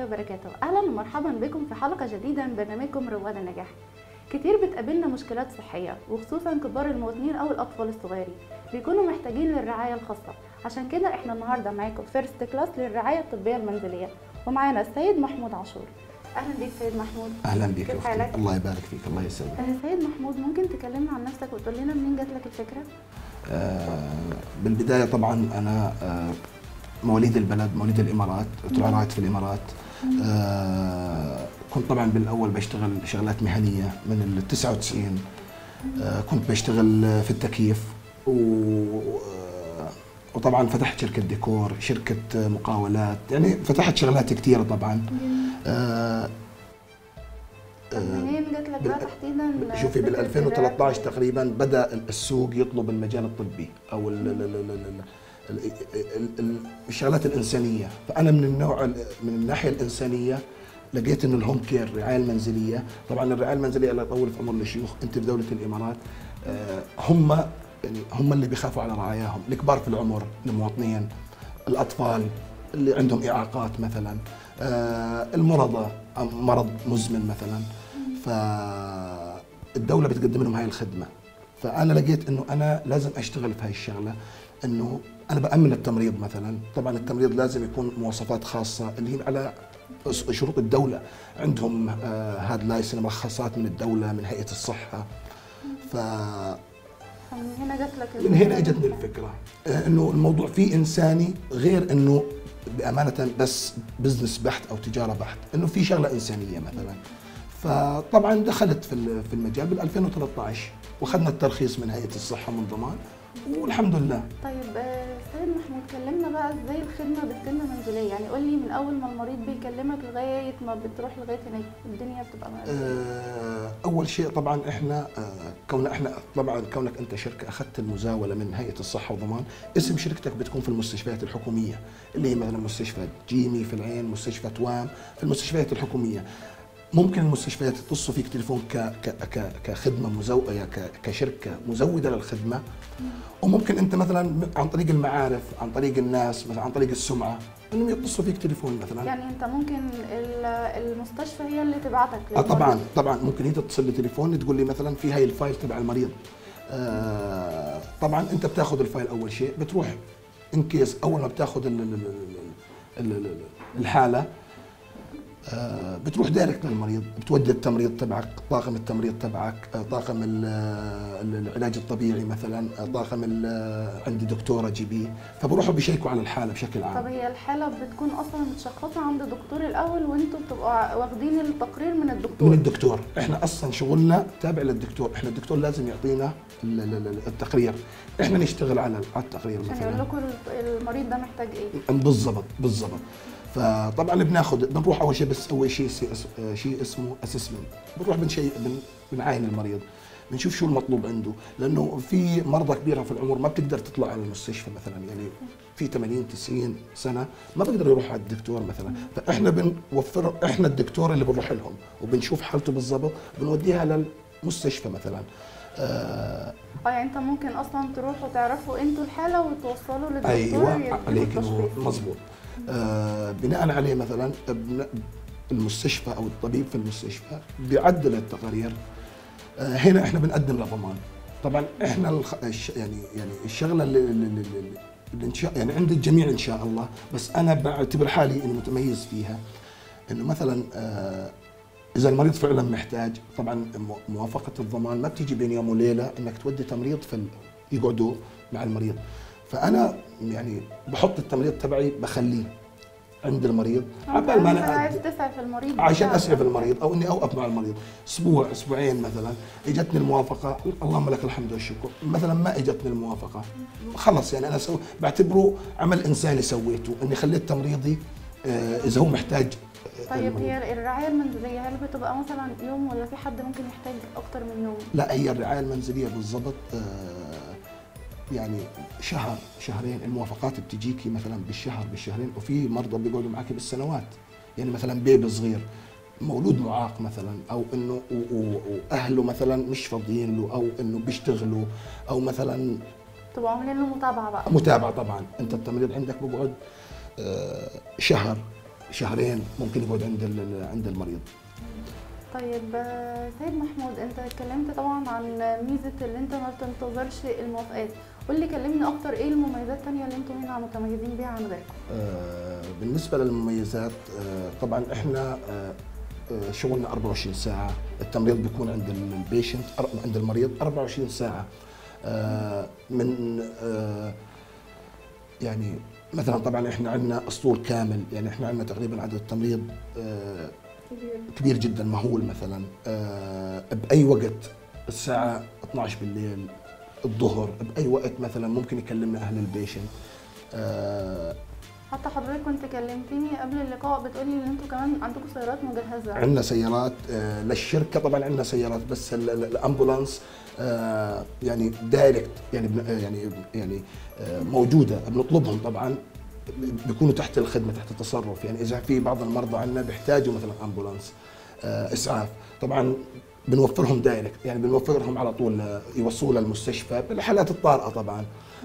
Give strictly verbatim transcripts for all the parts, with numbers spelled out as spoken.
وبركاته. اهلا ومرحبا بكم في حلقه جديده من برنامجكم رواد النجاح. كتير بتقابلنا مشكلات صحيه وخصوصا كبار المواطنين او الاطفال الصغيرين بيكونوا محتاجين للرعايه الخاصه. عشان كده احنا النهارده معاكم فيرست كلاس للرعايه الطبيه المنزليه، ومعانا السيد محمود عاشور. اهلا بيك سيد محمود. اهلا بك اختي، الله يبارك فيك، الله يسلمك. سيد محمود، ممكن تكلمنا عن نفسك وتقول لنا منين جات لك الفكره؟ آه بالبدايه طبعا انا آه مواليد البلد، مواليد الامارات، ترعرعت في الامارات. آه كنت طبعا بالاول بشتغل شغلات مهنيه من ال تسعة وتسعين. آه كنت بشتغل في التكييف و وطبعا فتحت شركه ديكور، شركه مقاولات، يعني فتحت شغلات كثيره طبعا. آه منين جات لك بقى تحديدا؟ شوفي بال ألفين وثلاثة عشر تقريبا بدا السوق يطلب المجال الطبي او ال ال ال ال الشغلات الانسانيه، فانا من النوع من الناحيه الانسانيه لقيت ان الهوم كير، الرعايه المنزليه، طبعا الرعايه المنزليه الله يطول في عمر الشيوخ، انت في دوله الامارات هم يعني هم اللي بيخافوا على رعاياهم، الكبار في العمر، المواطنين، الاطفال اللي عندهم اعاقات مثلا، المرضى، مرض مزمن مثلا، فالدوله بتقدم لهم هاي الخدمه. فانا لقيت انه انا لازم اشتغل في هاي الشغله، انه انا بامن التمريض مثلا، طبعا التمريض لازم يكون مواصفات خاصه اللي هي على شروط الدوله، عندهم هاد لايسن، مرخصات من الدوله، من هيئه الصحه. ف من هنا جات لك من هنا اجتني الفكره انه الموضوع فيه انساني، غير انه بامانه بس بزنس بحت او تجاره بحت، انه في شغله انسانيه مثلا. فطبعا دخلت في في المجال بال ألفين وثلاثة عشر واخذنا الترخيص من هيئه الصحه من ضمان، والحمد لله. طيب سيد محمود، كلمنا بقى ازاي الخدمه بتتم منزليه، يعني قول لي من اول ما المريض بيكلمك لغايه ما بتروح لغايه هناك الدنيا بتبقى آه اول شيء طبعا احنا آه كون احنا طبعا كونك انت شركه اخذت المزاوله من هيئه الصحه وضمان، اسم شركتك بتكون في المستشفيات الحكوميه اللي هي مثلا مستشفى جيمي في العين، مستشفى توام، في المستشفيات الحكوميه. ممكن المستشفيات يتصلوا فيك تليفون ك ك ك كخدمه مزوده، ك كشركه مزوده للخدمه، وممكن انت مثلا عن طريق المعارف، عن طريق الناس، مثلا عن طريق السمعه، انهم يتصلوا فيك تليفون مثلا. يعني انت ممكن المستشفى هي اللي تبعتك؟ اه طبعا طبعا ممكن هي تتصل لي تليفون تقول لي مثلا في هاي الفايل تبع المريض. آه طبعا انت بتاخذ الفايل اول شيء، بتروح ان كيس اول ما بتاخذ الحاله آه بتروح دايركت للمريض، بتودي التمريض تبعك، طاقم التمريض تبعك، آه طاقم العلاج الطبيعي مثلا، آه طاقم عندي دكتوره جي بي، فبروحوا بيشيكوا على الحاله بشكل عام. طب هي الحاله بتكون اصلا متشخصه عند دكتور الاول وانتم بتبقوا واخدين التقرير من الدكتور؟ من الدكتور، احنا اصلا شغلنا تابع للدكتور، احنا الدكتور لازم يعطينا التقرير، احنا نشتغل على التقرير مثلا عشان يقول لكم المريض ده محتاج ايه بالضبط بالضبط. فطبعا بناخذ بنروح اول شيء بس اول شيء شيء اسمه اسسمنت، بنروح بنشيء بنعاين المريض، بنشوف شو المطلوب عنده، لانه في مرضى كبيره في العمر ما بتقدر تطلع على المستشفى مثلا، يعني في ثمانين تسعين سنه ما بقدر يروح على الدكتور مثلا، فاحنا بنوفر، احنا الدكتور اللي بنروح لهم وبنشوف حالته بالضبط، بنوديها للمستشفى مثلا. اه يعني انت ممكن اصلا تروحوا تعرفوا انتوا الحاله وتوصلوا للدكتور. ايوه عليك، مظبوط. آه بناء عليه مثلا المستشفى او الطبيب في المستشفى بيعدل التقارير. آه هنا احنا بنقدم له ضمان. طبعا احنا الخ... يعني يعني الشغله اللي, اللي, اللي ان شاء يعني عند الجميع ان شاء الله، بس انا بعتبر حالي اني متميز فيها، انه مثلا آه اذا المريض فعلا محتاج، طبعا موافقه الضمان ما بتيجي بين يوم وليله انك تودي تمريض في يقعدوا مع المريض، فانا يعني بحط التمريض تبعي بخليه عند المريض عبال ما انا عايز تسعف المريض، عشان اسعف المريض او اني اوقف مع المريض اسبوع اسبوعين مثلا. اجتني الموافقه اللهم لك الحمد والشكر، مثلا ما اجتني الموافقه خلص، يعني انا سو بعتبره عمل انساني سويته، اني خليت تمريضي آه اذا هو محتاج. طيب المريض. هي الرعايه المنزليه هل بتبقى مثلا يوم ولا في حد ممكن يحتاج اكتر من يوم؟ لا، هي الرعايه المنزليه بالضبط آه يعني شهر شهرين، الموافقات بتجيكي مثلا بالشهر بالشهرين، وفي مرضى بيقعدوا معك بالسنوات، يعني مثلا بيبي صغير مولود معاق مثلا، او انه واهله مثلا مش فاضيين له، او انه بيشتغلوا، او مثلا تبقوا عاملين له متابعه بقى. متابعه طبعا، انت التمريض عندك بقعد شهر شهرين ممكن يقعد عند عند المريض. طيب سيد محمود، انت اتكلمت طبعا عن ميزه اللي انت ما بتنتظرش الموافقات، قول لي كلمني اكتر ايه المميزات الثانيه اللي انتم هنا متميزين بيها عن غيركم؟ آه بالنسبه للمميزات، آه طبعا احنا آه شغلنا أربعة وعشرين ساعه، التمريض بيكون عند البيشنت عند المريض أربعة وعشرين ساعه. آه من آه يعني مثلا طبعا احنا عندنا اسطول كامل، يعني احنا عندنا تقريبا عدد التمريض آه كبير جدا مهول. مثلا آه باي وقت الساعه اثنعش بالليل، الظهر، باي وقت مثلا ممكن يكلمنا اهل البيشنت. آه حتى حضرتك كنت كلمتني قبل اللقاء بتقولي ان انتوا كمان عندكم سيارات مجهزه. عندنا سيارات آه للشركه، طبعا عندنا سيارات، بس الامبولانس آه يعني دايركت، يعني يعني يعني آه موجوده، بنطلبهم طبعا، بيكونوا تحت الخدمه، تحت التصرف. يعني اذا في بعض المرضى عندنا بيحتاجوا مثلا امبولانس آه اسعاف، طبعا بنوفرهم دايركت، يعني بنوفرهم على طول يوصلوا للمستشفى بالحالات الطارئه طبعا.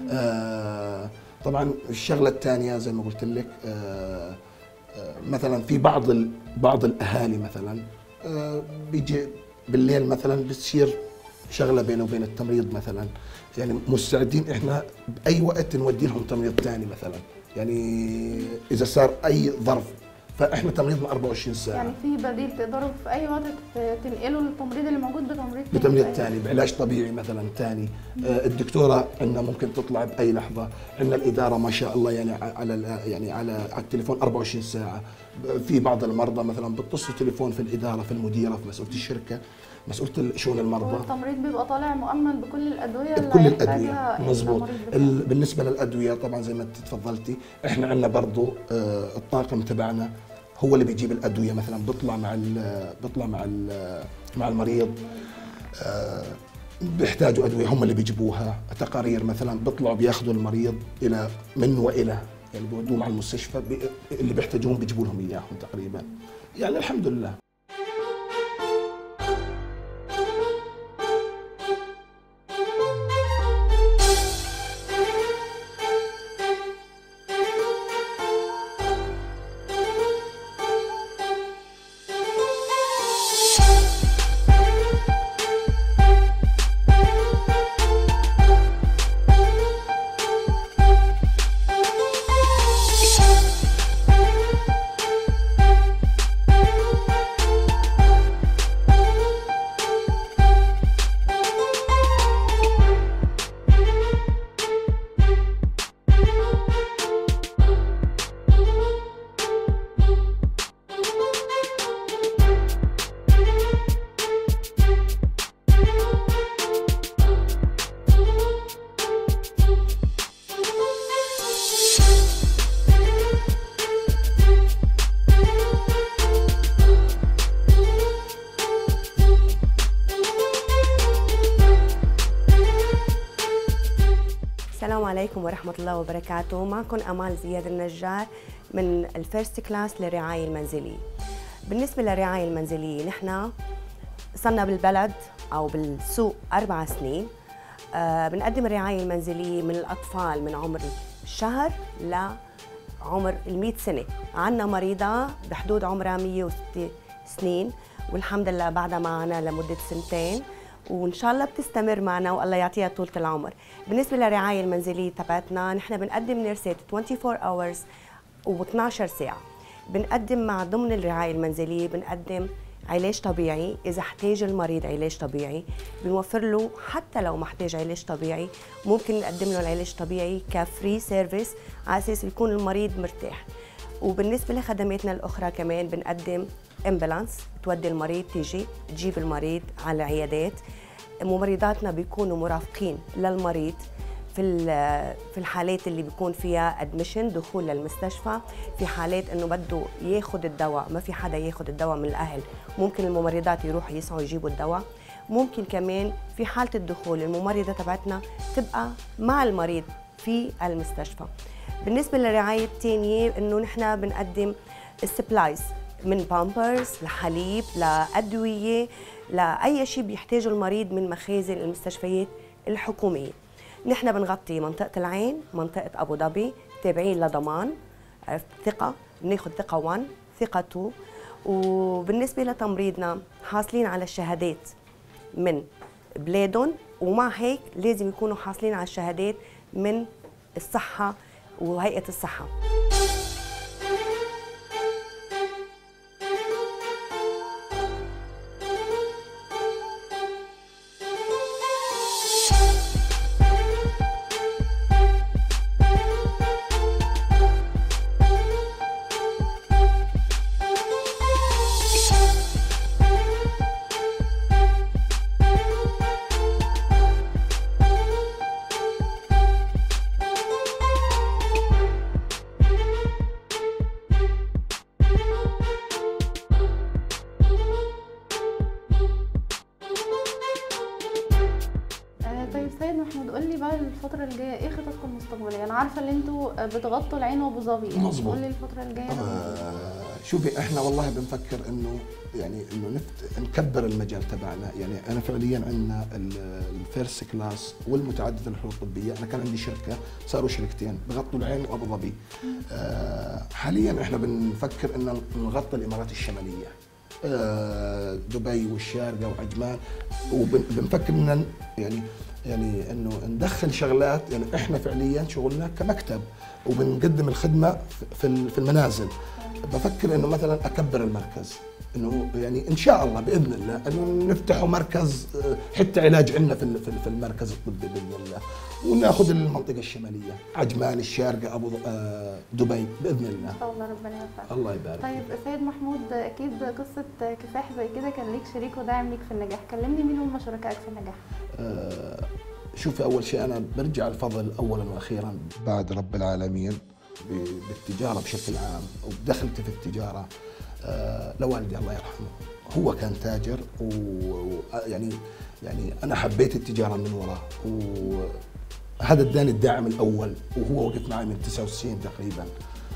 آه طبعا الشغله الثانيه زي ما قلت لك، آه آه مثلا في بعض بعض الاهالي مثلا آه بيجي بالليل مثلا بتصير شغله بينه وبين التمريض مثلا، يعني مستعدين احنا باي وقت نودي لهم تمريض ثاني مثلا، يعني اذا صار اي ظرف، فاحنا تمريضنا أربعة وعشرين ساعه. يعني في بديل تقدروا في اي وقت تنقلوا التمريض اللي موجود بتمريض ثاني، بتمريض ثاني، بعلاج طبيعي مثلا ثاني. آه الدكتوره عندنا ممكن تطلع باي لحظه، عندنا الاداره ما شاء الله يعني على يعني على على التليفون أربعة وعشرين ساعه. في بعض المرضى مثلا بتصل تليفون في الاداره، في المديره، في مسؤوله الشركه، مسؤوله شؤون المرضى. والتمريض بيبقى طالع مؤمن بكل الادويه اللي بكل الادويه مظبوط. بالنسبه للادويه طبعا زي ما انت تفضلتي، احنا عندنا برضه آه الطاقم تبعنا هو اللي بيجيب الادويه، مثلا بيطلع مع بيطلع مع مع المريض، آه بيحتاجوا ادويه هم اللي بيجيبوها، تقارير مثلا بيطلعوا بياخذوا المريض الى من والى، يعني بيودوه مع المستشفى اللي بيحتاجوهم بيجيبوا لهم اياهم تقريبا، يعني الحمد لله. السلام عليكم ورحمة الله وبركاته. معكم أمال زياد النجار من الفيرست كلاس للرعاية المنزلية. بالنسبة للرعاية المنزلية، نحن صرنا بالبلد أو بالسوق أربع سنين. آه بنقدم الرعاية المنزلية من الأطفال من عمر الشهر لعمر المئة سنة. عنا مريضة بحدود عمرها مئة وستة سنين، والحمد لله بعدها معنا لمدة سنتين، وإن شاء الله بتستمر معنا والله يعطيها طولة العمر. بالنسبة للرعاية المنزلية تبعتنا، نحن بنقدم نيرسات أربعة وعشرين أورز و12 ساعة. بنقدم مع ضمن الرعاية المنزلية بنقدم علاج طبيعي، إذا احتاج المريض علاج طبيعي بنوفر له، حتى لو ما احتاج علاج طبيعي ممكن نقدم له العلاج الطبيعي كفري سيرفيس على أساس يكون المريض مرتاح. وبالنسبة لخدماتنا الأخرى كمان بنقدم امبولانس تودي المريض، تيجي تجيب المريض على العيادات. ممرضاتنا بيكونوا مرافقين للمريض في في الحالات اللي بيكون فيها ادميشن، دخول للمستشفى. في حالات انه بده ياخذ الدواء، ما في حدا ياخذ الدواء من الاهل، ممكن الممرضات يروحوا يسعوا يجيبوا الدواء. ممكن كمان في حاله الدخول الممرضه تبعتنا تبقى مع المريض في المستشفى. بالنسبه للرعايه الثانيه، انه نحن بنقدم السبلايز من بامبرز لحليب لادويه لاي شيء بيحتاجه المريض من مخازن المستشفيات الحكوميه. نحن بنغطي منطقه العين، منطقه ابو ظبي، تابعين لضمان ثقه، بناخذ ثقه واحد ثقته. وبالنسبة لتمريضنا حاصلين على الشهادات من بلادهم، ومع هيك لازم يكونوا حاصلين على الشهادات من الصحة وهيئة الصحة. طيب سيد محمود، قول لي بقى الفترة الجاية ايه خططكم المستقبلية؟ أنا عارفة إن أنتوا بتغطوا العين وأبو ظبي، يعني مظبوط. قول لي الفترة الجاية. آه شوفي، احنا والله بنفكر انه يعني انه نفت نكبر المجال تبعنا. يعني انا فعليا عندنا الفيرست كلاس والمتعدد الحلول الطبيه، انا كان عندي شركه صاروا شركتين بغطوا العين وابو ظبي. آه حاليا احنا بنفكر ان نغطي الامارات الشماليه، آه دبي والشارقه وعجمان، وبنفكر ان يعني يعني انه ندخل شغلات. يعني احنا فعليا شغلنا كمكتب وبنقدم الخدمه في في المنازل. بفكر انه مثلا اكبر المركز، انه يعني ان شاء الله باذن الله انه نفتحوا مركز حتى علاج عندنا في في المركز الطبي باذن الله، وناخذ المنطقه الشماليه عجمان الشارقه ابو دبي باذن الله. ان شاء الله ربنا يوفقك. الله يبارك. طيب سيد محمود، اكيد قصه كفاح زي كده كان ليك شريك وداعم ليك في النجاح، كلمني مين هم شركائك في النجاح؟ آه شوفي، اول شيء انا برجع الفضل اولا واخيرا بعد رب العالمين بالتجاره بشكل عام، ودخلت في التجاره آه لوالدي الله يرحمه. هو كان تاجر، ويعني يعني انا حبيت التجاره من وراه، وهذا اداني الدعم الاول، وهو وقف معي من تسعة وتسعين تقريبا.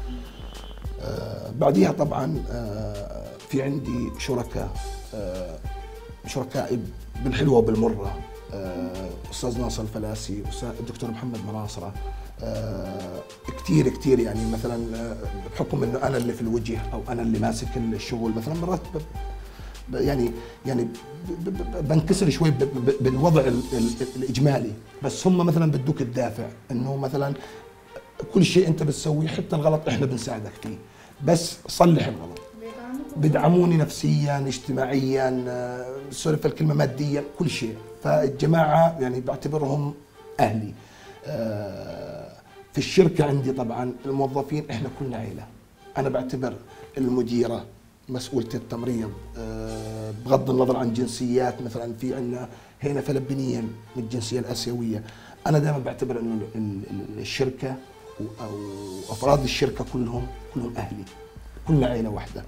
آه بعديها طبعا آه في عندي شركاء آه شركائي بالحلوه وبالمره، آه استاذ ناصر الفلاسي، الدكتور محمد مناصره، آه كثير كثير. يعني مثلا آه بحكم انه انا اللي في الوجه او انا اللي ماسك الشغل، مثلا مرات يعني يعني بنكسر شوي بالوضع الاجمالي، بس هم مثلا بدوك الدافع انه مثلا كل شيء انت بتسويه حتى الغلط احنا بنساعدك فيه، بس صلح الغلط. بدعموني نفسيا اجتماعيا، سوري في الكلمه ماديا، كل شيء. فالجماعه يعني بعتبرهم اهلي. في الشركه عندي طبعا الموظفين احنا كلنا عيله. انا بعتبر المديره مسؤولة التمريض بغض النظر عن جنسيات، مثلا في عندنا هنا فلبينيين من الجنسيه الاسيويه. انا دائما بعتبر انه الشركه او افراد الشركه كلهم كلهم اهلي، كلنا عيله واحده.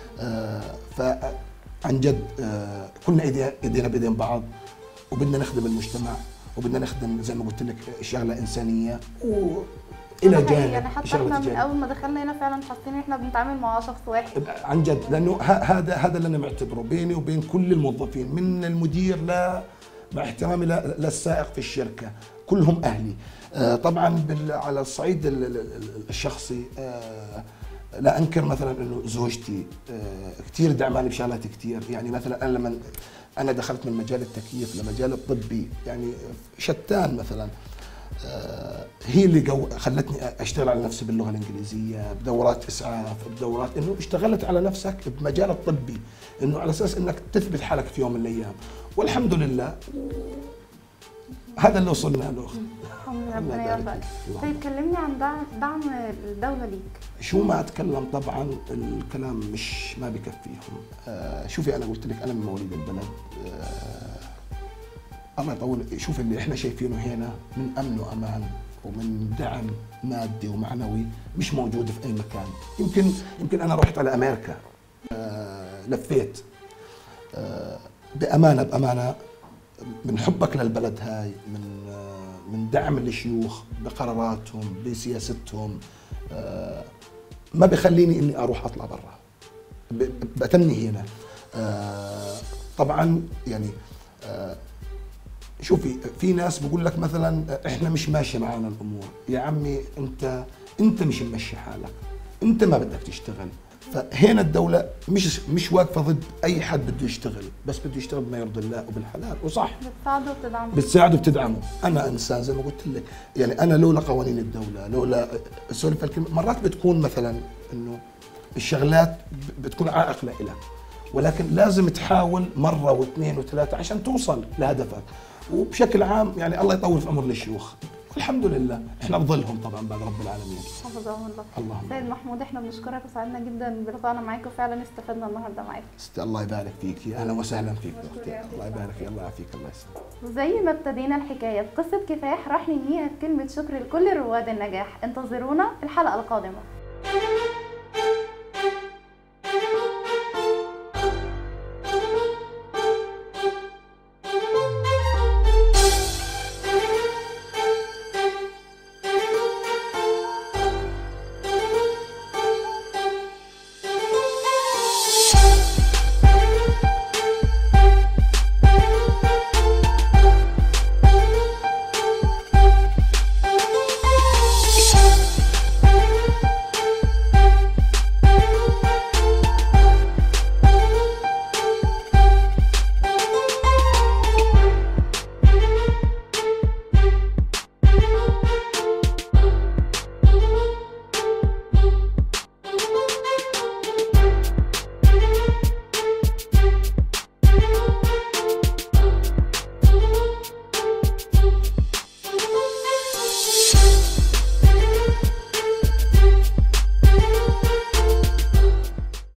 فعن جد كلنا ايدينا بايدين بعض، وبدنا نخدم المجتمع، وبدنا نخدم زي ما قلت لك شغله انسانيه و الى جانب. يعني حتى احنا من اول ما دخلنا هنا فعلا حاسين ان احنا بنتعامل مع شخص واحد عن جد، لانه هذا هذا اللي انا معتبره بيني وبين كل الموظفين، من المدير لا مع احترامي للسائق في الشركه، كلهم اهلي. آه طبعا على الصعيد الشخصي آه لا انكر مثلا انه زوجتي آه كثير دعماني بشغلات كثير. يعني مثلا انا لما انا دخلت من مجال التكييف لمجال الطبي، يعني شتان مثلا، آه هي اللي جو خلتني اشتغل على نفسي باللغه الانجليزيه، بدورات اسعاف، بدورات انه اشتغلت على نفسك بمجال الطبي، انه على اساس انك تثبت حالك في يوم من الايام، والحمد لله هذا اللي وصلنا له. ربنا يوفقك. طيب كلمني عن دعم دعم الدوله ليك. شو ما اتكلم طبعا الكلام مش ما بكفيهم. آه شوفي انا قلت لك انا من مواليد البلد، آه الله يطول. شوف اللي احنا شايفينه هنا من امن وامان ومن دعم مادي ومعنوي مش موجود في اي مكان. يمكن يمكن انا رحت على امريكا، آه لفيت، آه بامانه بامانه من حبك للبلد هاي، من آه من دعم الشيوخ بقراراتهم بسياستهم، آه ما بخليني اني اروح اطلع برا، بتمني هنا. آه طبعا يعني آه شوفي في ناس بقول لك مثلا احنا مش ماشي معانا الامور. يا عمي انت انت مش ممشي حالك، انت ما بدك تشتغل، فهنا الدوله مش مش واقفه ضد اي حد بده يشتغل، بس بده يشتغل بما يرضي الله وبالحلال وصح. بتساعده وبتدعمه. بتساعده وبتدعمه. انا انسان زي ما قلت لك، يعني انا لولا قوانين الدوله، لولا سوري في الكلمه، مرات بتكون مثلا انه الشغلات بتكون عائق لإلك، ولكن لازم تحاول مره واثنين وثلاثه عشان توصل لهدفك. وبشكل عام يعني الله يطول في عمر الشيوخ، والحمد لله احنا بظلهم طبعا بعد رب العالمين. حفظهم الله. اللهم سيد محمود، احنا بنشكرك وسعدنا جدا بلقائنا معاك، وفعلا استفدنا النهارده معاك. الله يبارك فيك، اهلا وسهلا فيك اختي، الله يبارك فيك، الله يعافيك، الله يسلمك. زي ما ابتدينا الحكايه بقصه كفاح، راح ننهيها بكلمه شكر لكل رواد النجاح. انتظرونا الحلقه القادمه.